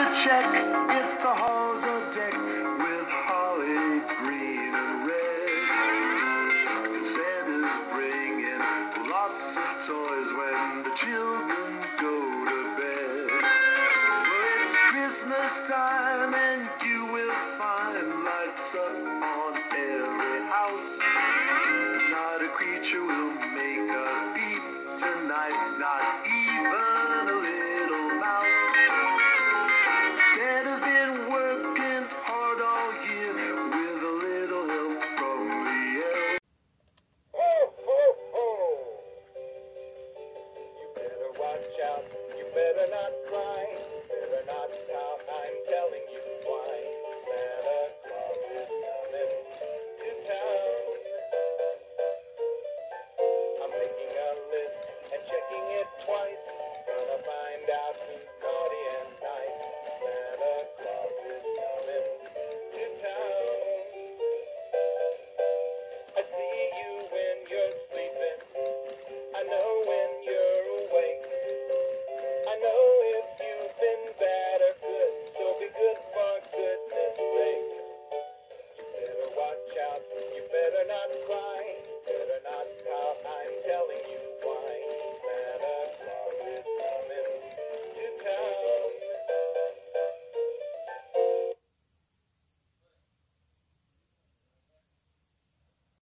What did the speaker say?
check, it's the halls of deck with holly green and red. Santa's bringing lots of toys when the children go to bed. But it's Christmas time and you will find lights up on every house. Not a creature will make a peep tonight, not even a little mouse. Santa's been working hard all year with a little help from the elves. Ho, ho, ho! You better watch out, you better not cry, you better not stop